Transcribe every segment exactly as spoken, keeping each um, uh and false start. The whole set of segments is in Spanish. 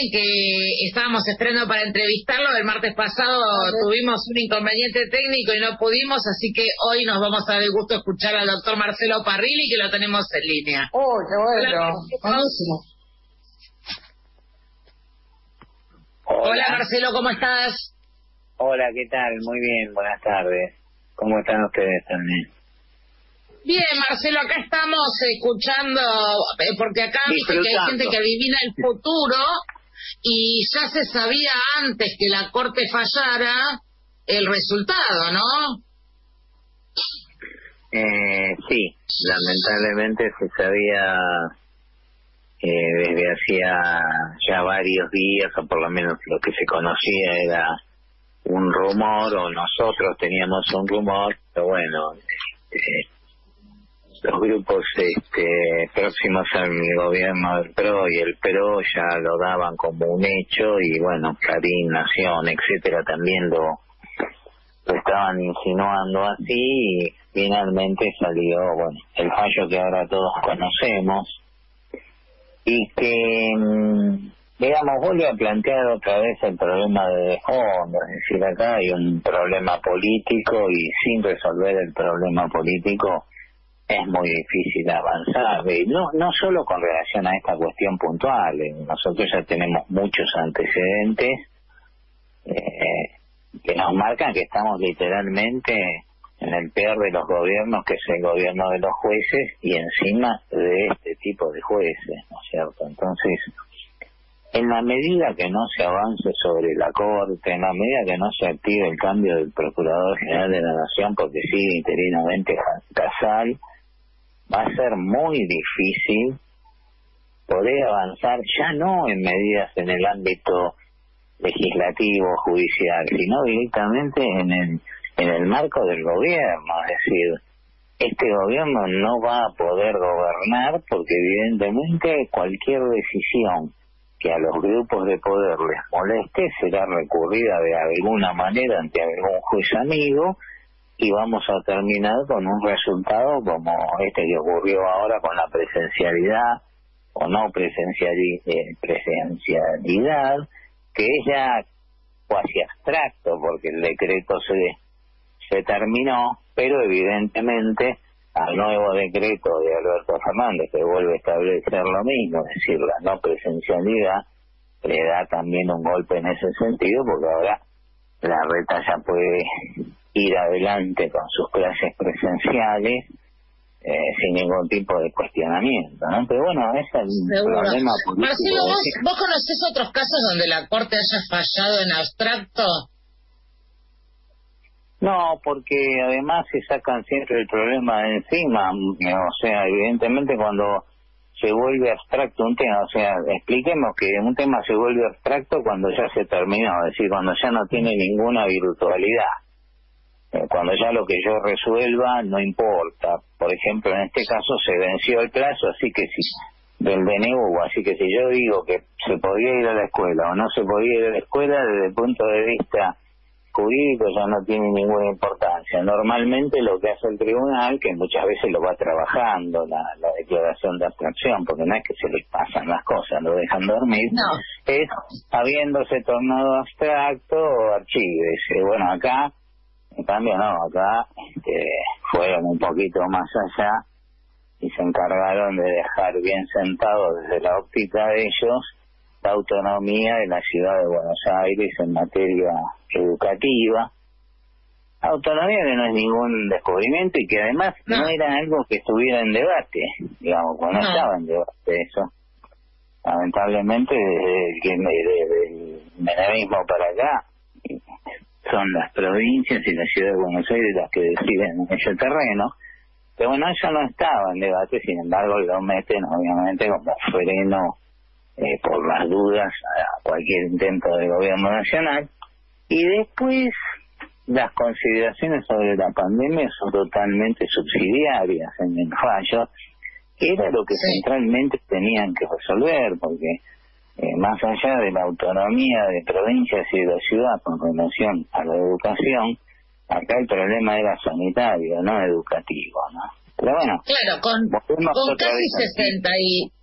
alguien que estábamos esperando para entrevistarlo. El martes pasado tuvimos un inconveniente técnico y no pudimos, así que hoy nos vamos a dar el gusto de escuchar al doctor Marcelo Parrilli, que lo tenemos en línea. ¡Oh, qué bueno! Hola, Hola. Hola Marcelo, ¿cómo estás? Hola, ¿qué tal? Muy bien, buenas tardes. ¿Cómo están ustedes también? Bien, Marcelo, acá estamos escuchando, eh, porque acá dice que hay gente que adivina el futuro y ya se sabía antes que la Corte fallara el resultado, ¿no? Eh, sí, lamentablemente se sabía eh, desde hacía ya varios días, o por lo menos lo que se conocía era un rumor, o nosotros teníamos un rumor, pero bueno, eh, los grupos este, próximos al gobierno del P R O y el P R O ya lo daban como un hecho, y bueno, Clarín, Nación, etcétera, también lo, lo estaban insinuando así, y finalmente salió, bueno, el fallo que ahora todos conocemos, y que, digamos, vuelve a plantear otra vez el problema de fondo, es decir, acá hay un problema político, y sin resolver el problema político es muy difícil avanzar, y no no solo con relación a esta cuestión puntual. Nosotros ya tenemos muchos antecedentes eh, que nos marcan que estamos literalmente en el peor de los gobiernos, que es el gobierno de los jueces, y encima de este tipo de jueces, ¿no es cierto? Entonces, en la medida que no se avance sobre la Corte, en la medida que no se active el cambio del Procurador General de la Nación, porque sigue interinamente Casal, va a ser muy difícil poder avanzar, ya no en medidas en el ámbito legislativo, judicial, sino directamente en el, en el marco del gobierno. Es decir, este gobierno no va a poder gobernar porque evidentemente cualquier decisión que a los grupos de poder les moleste será recurrida de alguna manera ante algún juez amigo, y vamos a terminar con un resultado como este que ocurrió ahora con la presencialidad o no presenciali- eh, presencialidad, que es ya casi abstracto porque el decreto se, se terminó, pero evidentemente al nuevo decreto de Alberto Fernández, que vuelve a establecer lo mismo, es decir, la no presencialidad, le da también un golpe en ese sentido, porque ahora la reta ya puede ir adelante con sus clases presenciales eh, sin ningún tipo de cuestionamiento, ¿no? Pero bueno, ese es el Seguro. problema político. Marcelo, ¿vos, ¿vos conocés otros casos donde la Corte haya fallado en abstracto? No, porque además se sacan siempre el problema de encima, o sea, evidentemente cuando se vuelve abstracto un tema, o sea, expliquemos que un tema se vuelve abstracto cuando ya se terminó, es decir, cuando ya no tiene ninguna virtualidad. Cuando ya lo que yo resuelva no importa. Por ejemplo, en este caso se venció el plazo, así que si del D N U, así que si yo digo que se podía ir a la escuela o no se podía ir a la escuela, desde el punto de vista jurídico ya no tiene ninguna importancia. Normalmente lo que hace el tribunal, que muchas veces lo va trabajando, la, la declaración de abstracción, porque no es que se les pasan las cosas, lo dejan dormir, no. Es habiéndose tornado abstracto, archívese. Bueno, acá en cambio no, acá este, fueron un poquito más allá y se encargaron de dejar bien sentado desde la óptica de ellos la autonomía de la ciudad de Buenos Aires en materia educativa. Autonomía que no es ningún descubrimiento y que además no, no era algo que estuviera en debate, digamos, cuando no, no estaba en debate eso. Lamentablemente desde el, desde el menemismo para acá son las provincias y la ciudad de Buenos Aires las que deciden ese terreno, pero bueno, eso no estaba en debate, sin embargo lo meten obviamente como freno eh, por las dudas a cualquier intento del gobierno nacional. Y después las consideraciones sobre la pandemia son totalmente subsidiarias en el fallo, que era lo que sí. centralmente tenían que resolver, porque Eh, más allá de la autonomía de provincias y de la ciudad con relación a la educación, acá el problema era sanitario, no educativo, ¿no? Pero bueno, claro, con, con casi sesenta y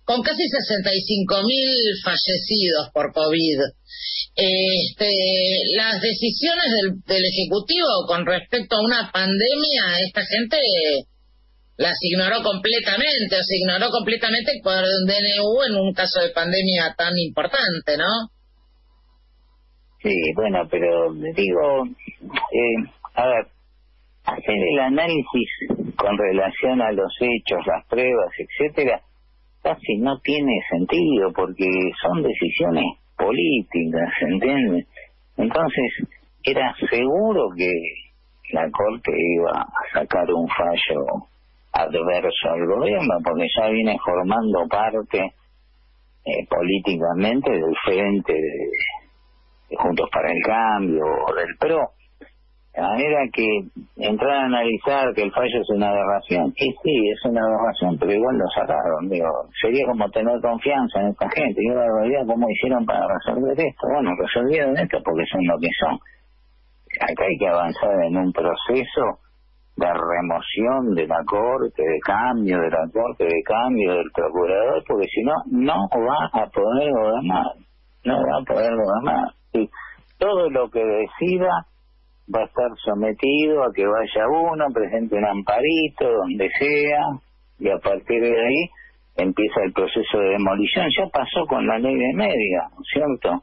con casi sesenta y cinco mil fallecidos por COVID. Este, las decisiones del, del Ejecutivo con respecto a una pandemia, esta gente las ignoró completamente, o se ignoró completamente por un D N U en un caso de pandemia tan importante, ¿no? Sí, bueno, pero digo, eh, a ver, hacer el análisis con relación a los hechos, las pruebas, etcétera, casi no tiene sentido porque son decisiones políticas, ¿entiendes? Entonces, era seguro que la Corte iba a sacar un fallo adverso al gobierno porque ya viene formando parte eh, políticamente del frente de, de Juntos para el Cambio o del P R O. De manera que entrar a analizar que el fallo es una aberración, y sí, es una aberración, pero igual lo sacaron. Digo, sería como tener confianza en esta gente. Y la realidad, ¿cómo hicieron para resolver esto? Bueno, resolvieron esto porque son lo que son. Acá hay que avanzar en un proceso de remoción de la Corte, de cambio de la Corte, de cambio del Procurador, porque si no, no va a poder gobernar. No va a poder gobernar. Y todo lo que decida va a estar sometido a que vaya uno, presente un amparito, donde sea, y a partir de ahí empieza el proceso de demolición. Ya pasó con la ley de media, ¿no es cierto?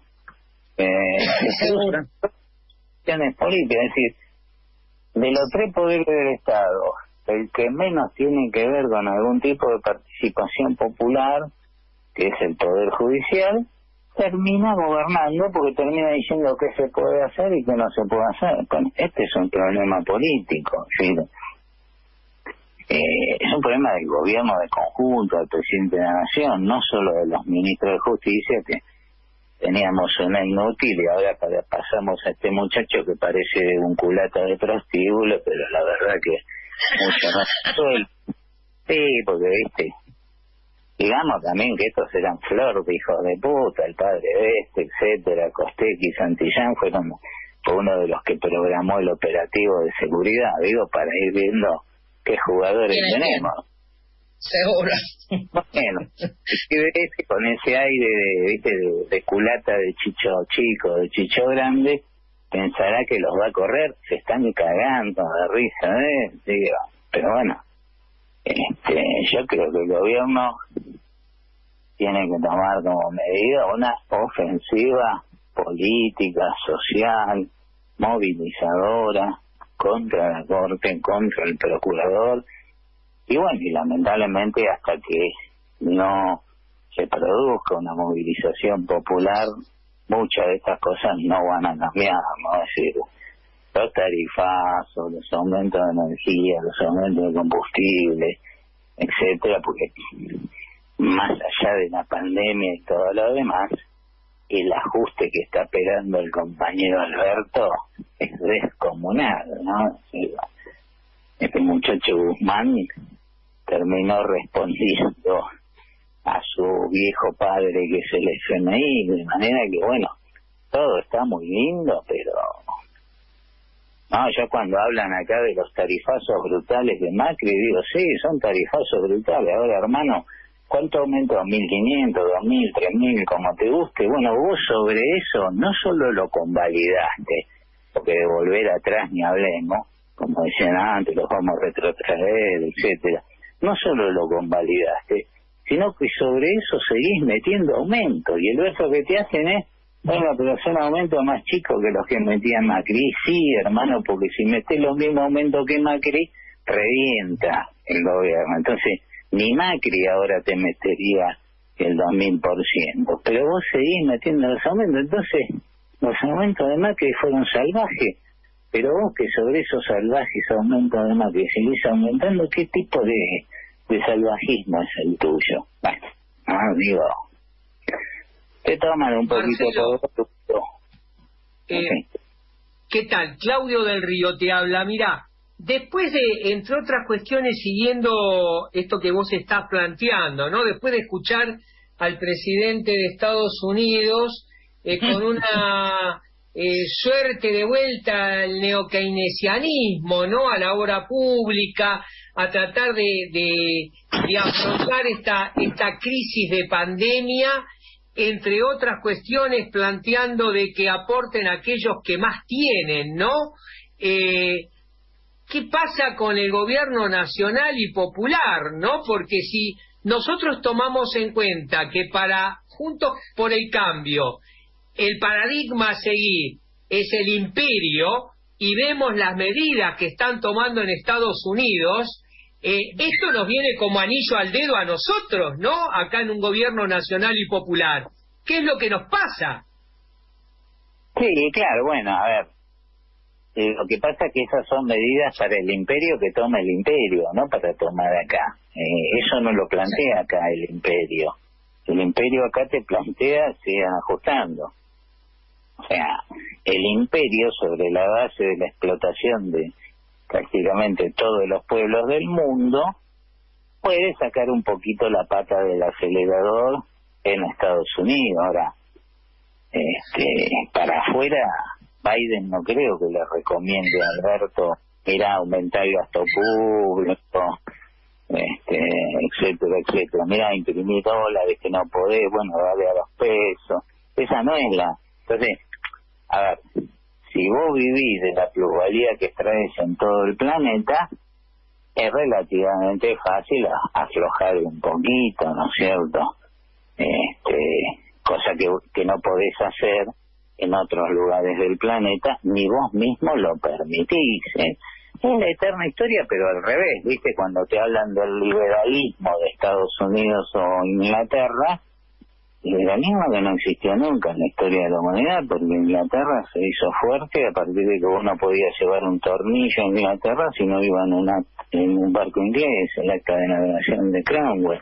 Eh, cuestiones políticas, es decir, de los tres poderes del Estado, el que menos tiene que ver con algún tipo de participación popular, que es el Poder Judicial, termina gobernando porque termina diciendo qué se puede hacer y qué no se puede hacer. Bueno, este es un problema político, ¿sí? eh, es un problema del gobierno de conjunto, del presidente de la Nación, no solo de los ministros de Justicia, que teníamos una inútil y ahora para, pasamos a este muchacho que parece un culata de prostíbulo, pero la verdad que mucho más. Sí, porque viste, digamos también que estos eran flor de hijos de puta, el padre de este, etcétera, Costec y Santillán fueron fue uno de los que programó el operativo de seguridad, digo, para ir viendo qué jugadores tenemos. Seguro. Bueno, y con ese aire de, ¿viste? de, de culata de chicho chico, de chicho grande, pensará que los va a correr, se están cagando de risa, ¿eh? Digo, pero bueno, este, yo creo que el gobierno tiene que tomar como medida una ofensiva política, social, movilizadora contra la Corte, contra el Procurador, y bueno, y lamentablemente hasta que no se produzca una movilización popular, muchas de estas cosas no van a cambiar, ¿no? Es decir, los tarifazos, los aumentos de energía, los aumentos de combustible, etcétera, porque más allá de la pandemia y todo lo demás, el ajuste que está esperando el compañero Alberto es descomunal, ¿no? Este muchacho Guzmán terminó respondiendo a su viejo padre que es el F M I, de manera que bueno, todo está muy lindo, pero no, yo cuando hablan acá de los tarifazos brutales de Macri, digo, sí, son tarifazos brutales. Ahora, hermano, ¿cuánto aumentó? ¿mil quinientos, dos mil, tres mil, como te guste? Bueno, vos sobre eso no solo lo convalidaste, porque de volver atrás ni hablemos, como decían antes, los vamos a retrotraer, etcétera. No solo lo convalidaste, sino que sobre eso seguís metiendo aumentos, y el verso que te hacen es, bueno, pero son aumentos más chicos que los que metía Macri. Sí, hermano, porque si metés los mismos aumentos que Macri, revienta el gobierno. Entonces, ni Macri ahora te metería el dos mil por ciento, pero vos seguís metiendo los aumentos. Entonces, los aumentos de Macri fueron salvajes, pero vos que sobre esos salvajes aumentos de Macri seguís aumentando, ¿qué tipo de, de salvajismo es el tuyo? Bueno, no, digo... Te toman un poquito Marcelo, todo. Eh, okay. ¿Qué tal? Claudio del Río te habla. Mira, después de, entre otras cuestiones, siguiendo esto que vos estás planteando, ¿no? Después de escuchar al presidente de Estados Unidos eh, con una eh, suerte de vuelta al neokeynesianismo, ¿no? A la obra pública, a tratar de, de, de afrontar esta, esta crisis de pandemia, entre otras cuestiones planteando de que aporten aquellos que más tienen, ¿no? Eh, ¿Qué pasa con el gobierno nacional y popular, no? Porque si nosotros tomamos en cuenta que para Juntos por el Cambio el paradigma a seguir es el imperio y vemos las medidas que están tomando en Estados Unidos, eh, esto nos viene como anillo al dedo a nosotros, ¿no? Acá en un gobierno nacional y popular. ¿Qué es lo que nos pasa? Sí, claro, bueno, a ver. Eh, lo que pasa es que esas son medidas para el imperio que toma el imperio, no para tomar acá. Eh, eso no lo plantea acá el imperio. El imperio acá te plantea, sigan ajustando. O sea, el imperio, sobre la base de la explotación de prácticamente todos los pueblos del mundo, puede sacar un poquito la pata del acelerador en Estados Unidos. Ahora, este, para afuera, Biden no creo que le recomiende a Alberto, mira, aumentar el gasto público, este, etcétera, etcétera. Mira, imprimir dólares que no podés, bueno, dale a los pesos. Esa no es la... Entonces, a ver, si vos vivís de la plusvalía que extraes en todo el planeta, es relativamente fácil aflojar un poquito, ¿no es cierto? Este, cosa que, que no podés hacer en otros lugares del planeta, ni vos mismo lo permitís, ¿eh? Es la eterna historia, pero al revés, ¿viste? Cuando te hablan del liberalismo de Estados Unidos o Inglaterra, liberalismo que no existió nunca en la historia de la humanidad, porque Inglaterra se hizo fuerte a partir de que vos no podías llevar un tornillo a Inglaterra si no iba en, una, en un barco inglés, el acta de navegación de Cromwell.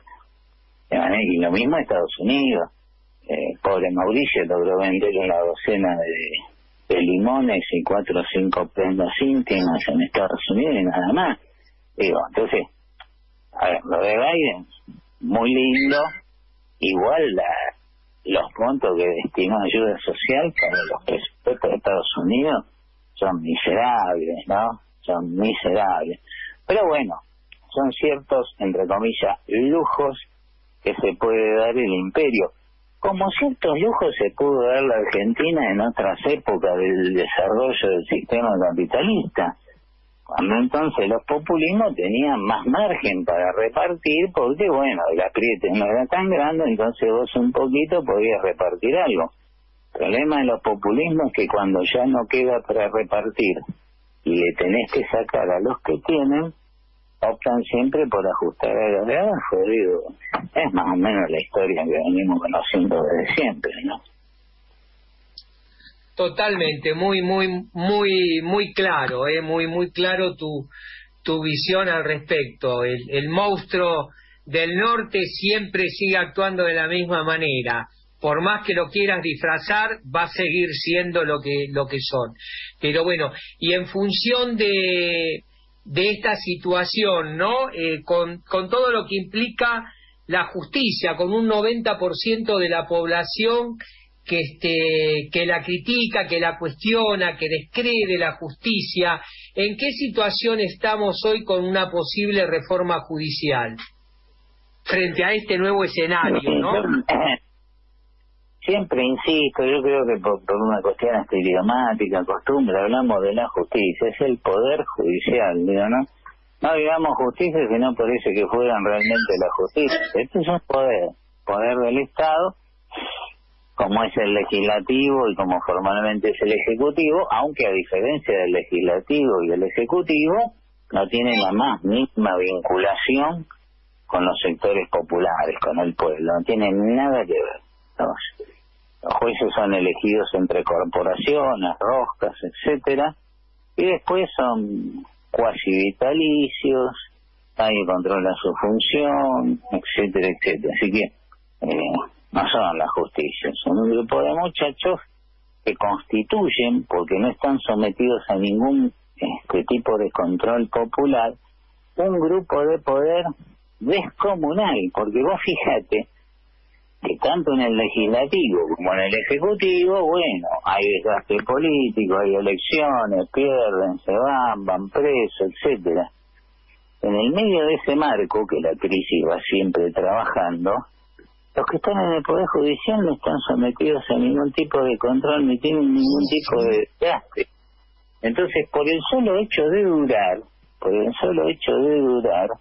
Y lo mismo Estados Unidos. Eh, pobre Mauricio logró vender una docena de, de limones y cuatro o cinco prendas íntimas en Estados Unidos y nada más. Digo, entonces, a ver, lo de Biden, muy lindo, igual la, los montos que destinó a ayuda social para los presupuestos de Estados Unidos son miserables, ¿no? Son miserables. Pero bueno, son ciertos, entre comillas, lujos que se puede dar el imperio. Como ciertos lujos se pudo dar la Argentina en otras épocas del desarrollo del sistema capitalista, cuando entonces los populismos tenían más margen para repartir, porque bueno, el apriete no era tan grande, entonces vos un poquito podías repartir algo. El problema de los populismos es que cuando ya no queda para repartir y le tenés que sacar a los que tienen, optan siempre por ajustar a los de abajo. Digo, es más o menos la historia que venimos conociendo desde siempre, ¿no? Totalmente, muy, muy, muy, muy claro, eh, muy, muy claro tu, tu visión al respecto. El, el monstruo del norte siempre sigue actuando de la misma manera. Por más que lo quieras disfrazar, va a seguir siendo lo que, lo que son. Pero bueno, y en función de de esta situación, ¿no? Eh, con, con todo lo que implica la justicia, con un noventa por ciento de la población que, este, que la critica, que la cuestiona, que descree de la justicia. ¿En qué situación estamos hoy con una posible reforma judicial frente a este nuevo escenario, ¿no? Siempre insisto, yo creo que por, por una cuestión hasta idiomática, costumbre, hablamos de la justicia, es el poder judicial, digo, ¿no? No digamos justicia, sino por eso que fueran realmente la justicia. Este es un poder, poder del Estado, como es el legislativo y como formalmente es el ejecutivo, aunque a diferencia del legislativo y el ejecutivo, no tiene la más misma vinculación con los sectores populares, con el pueblo, no tiene nada que ver. Los, los jueces son elegidos entre corporaciones, roscas, etcétera, y después son cuasi vitalicios, nadie controla su función, etcétera, etcétera. Así que eh, no son la justicia, son un grupo de muchachos que constituyen, porque no están sometidos a ningún este tipo de control popular, un grupo de poder descomunal, porque vos fíjate que tanto en el legislativo como en el ejecutivo, bueno, hay desgaste político, hay elecciones, pierden, se van, van presos, etcétera. en el medio de ese marco, que la crisis va siempre trabajando, los que están en el Poder Judicial no están sometidos a ningún tipo de control, ni tienen ningún tipo de desgaste. Entonces, por el solo hecho de durar, por el solo hecho de durar,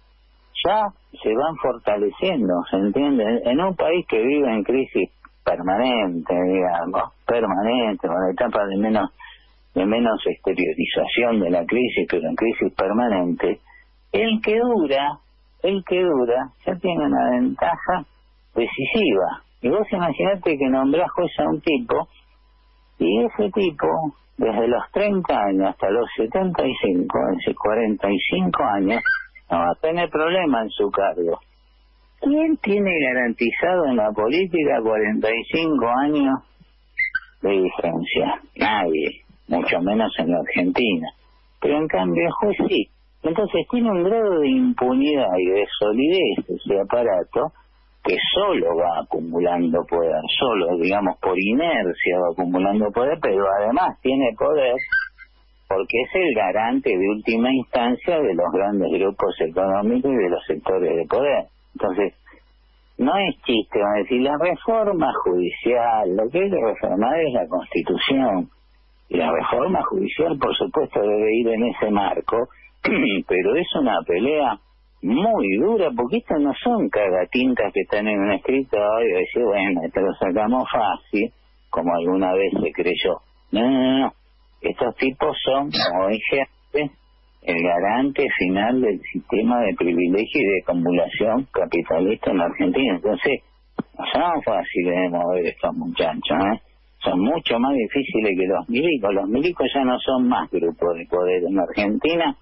ya se van fortaleciendo, ¿se entiende? En un país que vive en crisis permanente, digamos, permanente, con etapas de menos de menos exteriorización de la crisis, pero en crisis permanente, el que dura, el que dura, ya tiene una ventaja decisiva. Y vos imaginate que nombrás juez a un tipo, y ese tipo, desde los treinta años hasta los setenta y cinco, es decir, cuarenta y cinco años, no va a tener problema en su cargo. ¿Quién tiene garantizado en la política cuarenta y cinco años de vigencia? Nadie, mucho menos en la Argentina. Pero en cambio el juez sí. Entonces tiene un grado de impunidad y de solidez ese aparato que solo va acumulando poder, solo, digamos, por inercia va acumulando poder, pero además tiene poder porque es el garante de última instancia de los grandes grupos económicos y de los sectores de poder. Entonces, no es chiste, van a decir, la reforma judicial, lo que hay que reformar es la Constitución, y la reforma judicial, por supuesto, debe ir en ese marco, pero es una pelea muy dura, porque estas no son cagatintas que están en un escritorio y decir, bueno, esto lo sacamos fácil, como alguna vez se creyó. No, no, no. Estos tipos son, como dije antes, el garante final del sistema de privilegio y de acumulación capitalista en la Argentina. Entonces, no son fáciles de mover estos muchachos, ¿eh? Son mucho más difíciles que los milicos. Los milicos ya no son más grupos de poder en Argentina.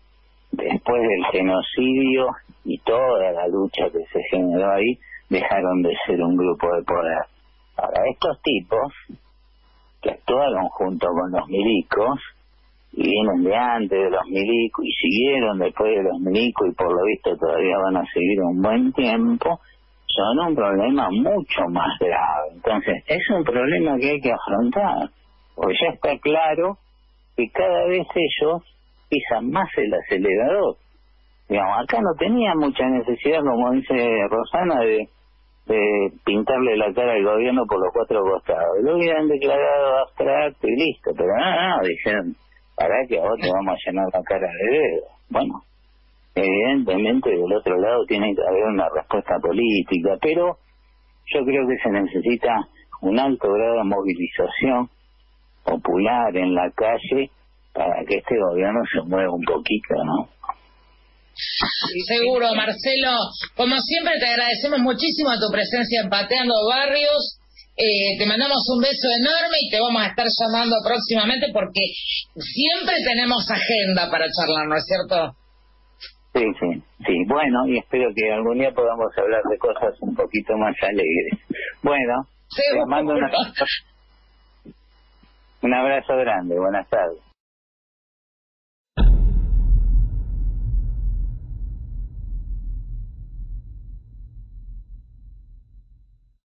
Después del genocidio y toda la lucha que se generó ahí, dejaron de ser un grupo de poder. Ahora, estos tipos que actuaron junto con los milicos y vienen de antes de los milicos y siguieron después de los milicos y por lo visto todavía van a seguir un buen tiempo, son un problema mucho más grave. Entonces, es un problema que hay que afrontar, porque ya está claro que cada vez ellos pisan más el acelerador. Digamos, acá no tenía mucha necesidad, como dice Rosana, de, de pintarle la cara al gobierno por los cuatro costados. Lo hubieran declarado abstracto y listo, pero no, no, dijeron, para que a vos te vamos a llenar la cara de dedo. Bueno, evidentemente del otro lado tiene que haber una respuesta política, pero yo creo que se necesita un alto grado de movilización popular en la calle para que este gobierno se mueva un poquito, ¿no? Seguro, Marcelo. Como siempre, te agradecemos muchísimo tu presencia en Pateando Barrios. Eh, te mandamos un beso enorme y te vamos a estar llamando próximamente porque siempre tenemos agenda para charlar, ¿no es cierto? Sí, sí, sí. Bueno, y espero que algún día podamos hablar de cosas un poquito más alegres. Bueno, te mando una... un abrazo grande. Buenas tardes.